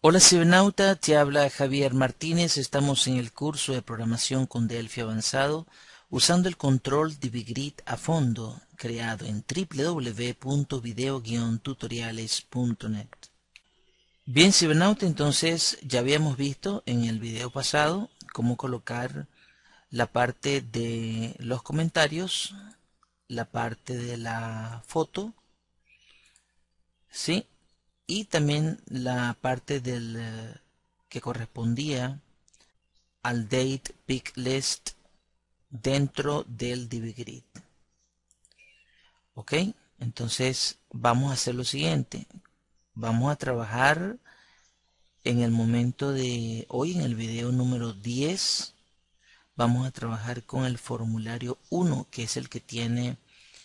Hola cibernauta, te habla Javier Martínez. Estamos en el curso de programación con Delphi avanzado usando el control DiviGrid a fondo creado en www.video-tutoriales.net. Bien cibernauta, entonces ya habíamos visto en el video pasado cómo colocar la parte de los comentarios, la parte de la foto, ¿sí? Y también la parte del que correspondía al date pick list dentro del DiviGrid. Ok, entonces vamos a hacer lo siguiente. Vamos a trabajar en el momento de hoy, en el video número 10. Vamos a trabajar con el formulario 1, que es el que tiene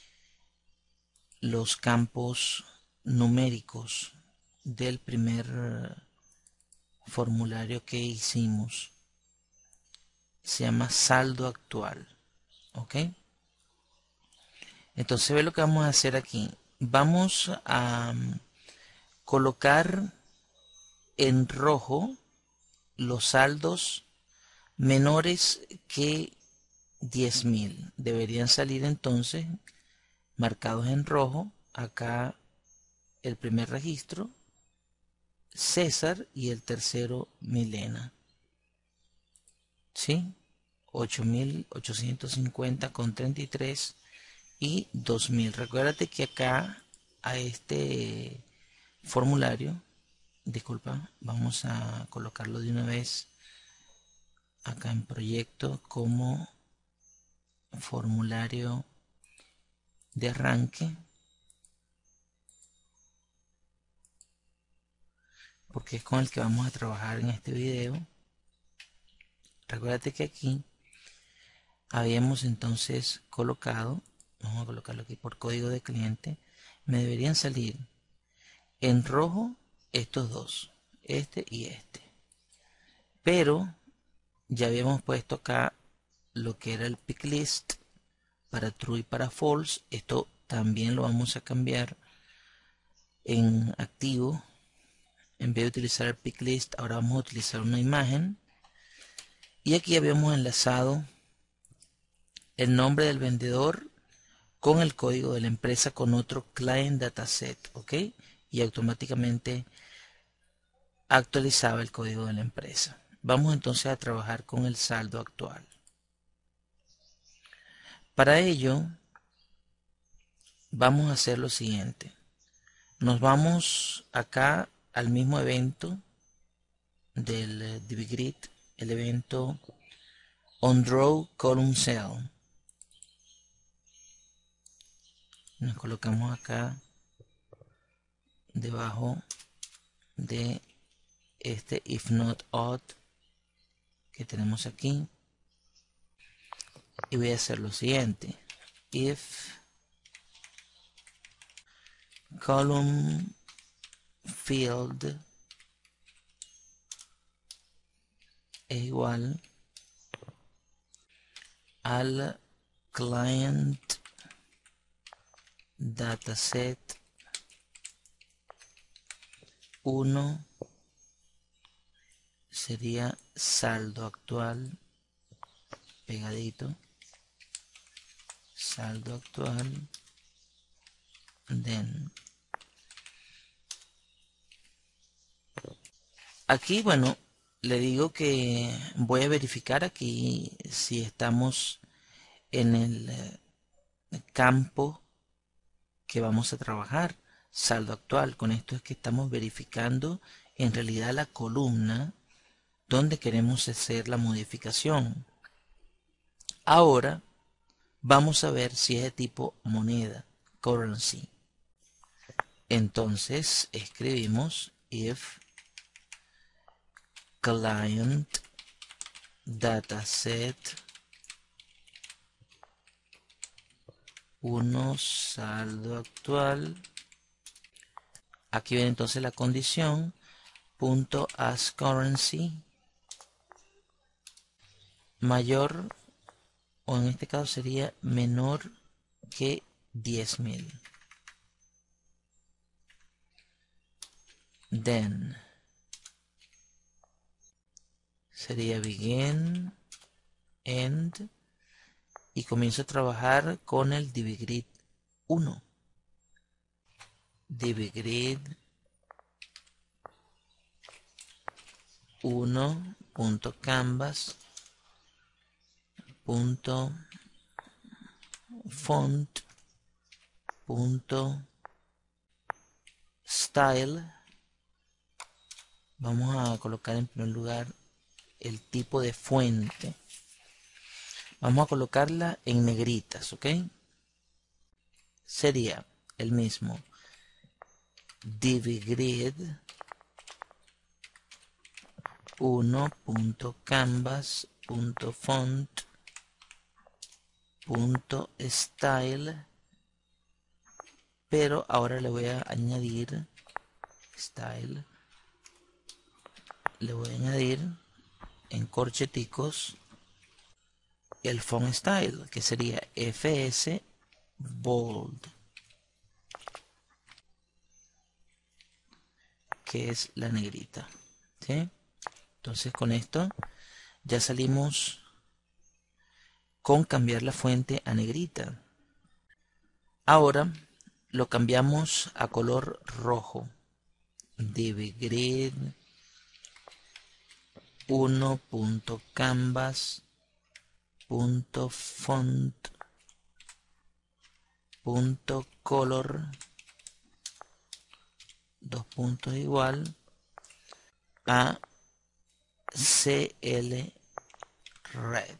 los campos numéricos del primer formulario que hicimos. Se llama saldo actual. Ok, entonces ve lo que vamos a hacer aquí. Vamos a colocar en rojo los saldos menores que 10.000. Deberían salir entonces marcados en rojo. Acá el primer registro, César, y el tercero, Milena. ¿Sí? 8.850,33 y 2.000. Recuérdate que acá a este formulario, disculpa, vamos a colocarlo de una vez acá en proyecto como formulario de arranque, porque es con el que vamos a trabajar en este video. Recuérdate que aquí habíamos entonces colocado, vamos a colocarlo aquí por código de cliente, me deberían salir en rojo estos dos, este y este, pero ya habíamos puesto acá lo que era el pick list para true y para false. Esto también lo vamos a cambiar en activo. En vez de utilizar el pick list, ahora vamos a utilizar una imagen, y aquí habíamos enlazado el nombre del vendedor con el código de la empresa con otro client dataset, ok, y automáticamente actualizaba el código de la empresa. Vamos entonces a trabajar con el saldo actual. Para ello vamos a hacer lo siguiente. Nos vamos acá al mismo evento del DiviGrid, el evento onDraw column cell. Nos colocamos acá debajo de este if not odd que tenemos aquí, y voy a hacer lo siguiente: if column field es igual al client dataset 1, sería saldo actual, pegadito, saldo actual, then. Aquí, bueno, le digo que voy a verificar aquí si estamos en el campo que vamos a trabajar, saldo actual. Con esto es que estamos verificando en realidad la columna donde queremos hacer la modificación. Ahora vamos a ver si es de tipo moneda, currency. Entonces escribimos if client dataset 1 saldo actual. Aquí viene entonces la condición punto as currency mayor, o en este caso sería menor que 10.000. Then sería begin, end, y comienzo a trabajar con el DiviGrid 1. DiviGrid 1.canvas.font.style. Vamos a colocar en primer lugar el tipo de fuente. Vamos a colocarla en negritas, ¿ok? Sería el mismo DiviGrid 1.canvas.font.style, pero ahora le voy a añadir style, le voy a añadir en corcheticos el font style, que sería FS bold, que es la negrita, ¿sí? Entonces con esto ya salimos con cambiar la fuente a negrita. Ahora lo cambiamos a color rojo. DiviGrid 1.canvas.font.color, dos puntos igual a CL Red.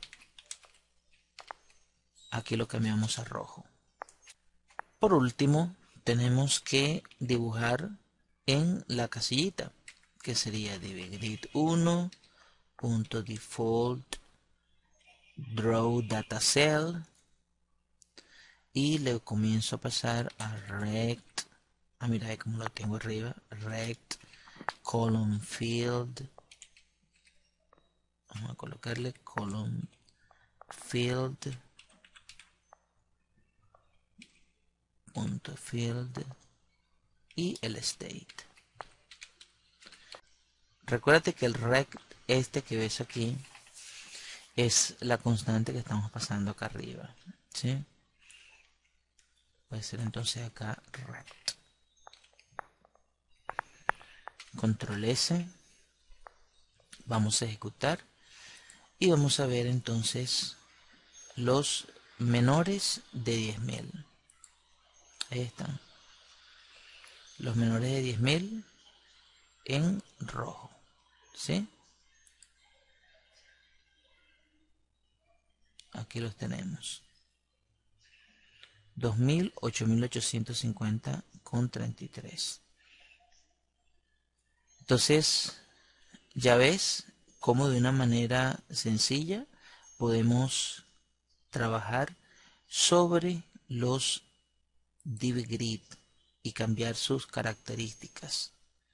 Aquí lo cambiamos a rojo. Por último, tenemos que dibujar en la casillita, que sería DiviGrid 1.default draw data cell, y le comienzo a pasar a rect. Mira cómo lo tengo arriba. Rect column field. Vamos a colocarle column field punto field y el state. Recuérdate que el rect que ves aquí es la constante que estamos pasando acá arriba, ¿sí? Puede ser entonces acá rect. Control S. Vamos a ejecutar y vamos a ver entonces los menores de 10.000. Ahí están. Los menores de 10.000 en rojo, ¿sí? Aquí los tenemos. 2.000, 8.850 con 33. Entonces, ya ves cómo de una manera sencilla podemos trabajar sobre los DiviGrid y cambiar sus características.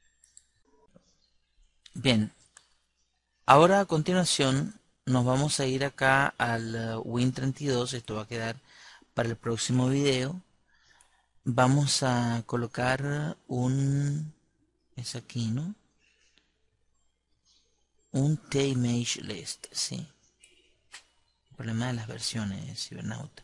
Bien, ahora a continuación nos vamos a ir acá al Win32. Esto va a quedar para el próximo video. Vamos a colocar es aquí, ¿no? Un T-Image List, sí. El problema de las versiones de Cibernauta.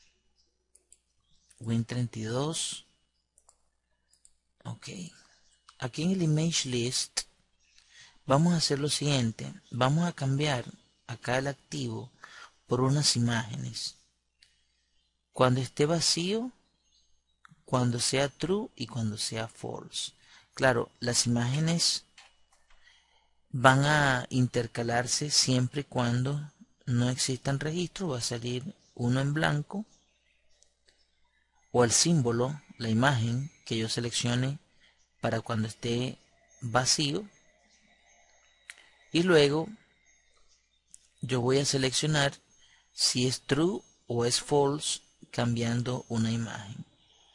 Win32. Ok. Aquí en el Image List vamos a hacer lo siguiente. Vamos a cambiar acá el activo por unas imágenes. Cuando esté vacío, cuando sea true y cuando sea false. Claro, las imágenes van a intercalarse siempre y cuando no existan registros. Va a salir uno en blanco o el símbolo, la imagen que yo seleccione para cuando esté vacío, y luego yo voy a seleccionar si es true o es false cambiando una imagen.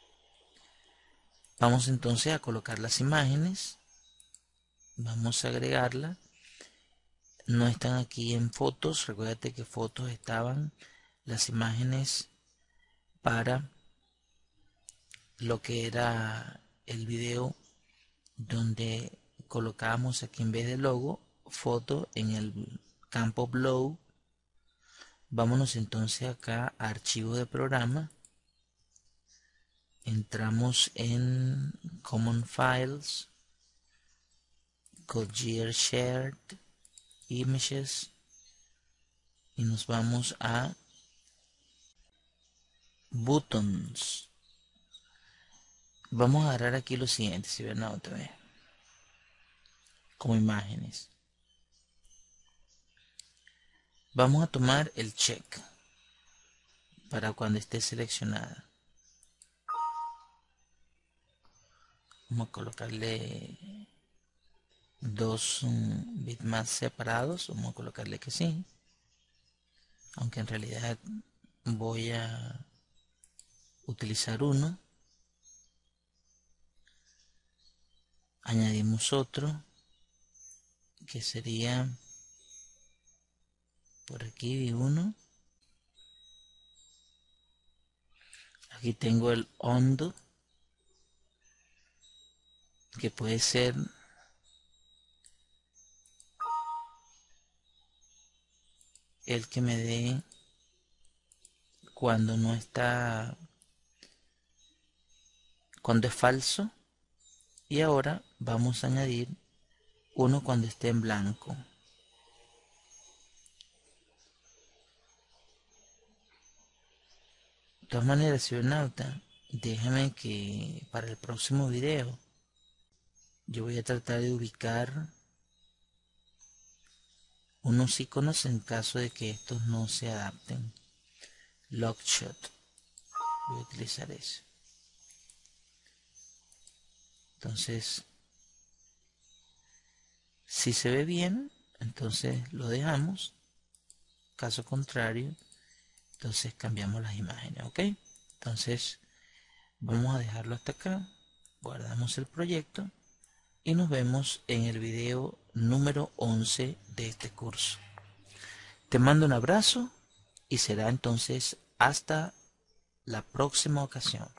Vamos entonces a colocar las imágenes, vamos a agregarla. No están aquí en fotos. Recuérdate que fotos estaban las imágenes para lo que era el video donde colocábamos aquí en vez de logo foto en el campo Blow. Vámonos entonces acá a archivo de programa. Entramos en Common Files, Goodyear Shared Images y nos vamos a Buttons. Vamos a agarrar aquí lo siguiente, si ven otra vez, como imágenes. Vamos a tomar el check para cuando esté seleccionada. Vamos a colocarle dos bitmaps separados. Vamos a colocarle que sí, aunque en realidad voy a utilizar uno. Añadimos otro que sería por aquí uno. Aquí tengo el hondo, que puede ser el que me dé cuando no está, cuando es falso. Y ahora vamos a añadir uno cuando esté en blanco. De todas maneras, cibernauta, déjame que para el próximo video yo voy a tratar de ubicar unos iconos en caso de que estos no se adapten. Lockshot, voy a utilizar eso. Entonces, si se ve bien, entonces lo dejamos. Caso contrario, entonces cambiamos las imágenes, ¿ok? Entonces, vamos a dejarlo hasta acá. Guardamos el proyecto y nos vemos en el video número 11 de este curso. Te mando un abrazo y será entonces hasta la próxima ocasión.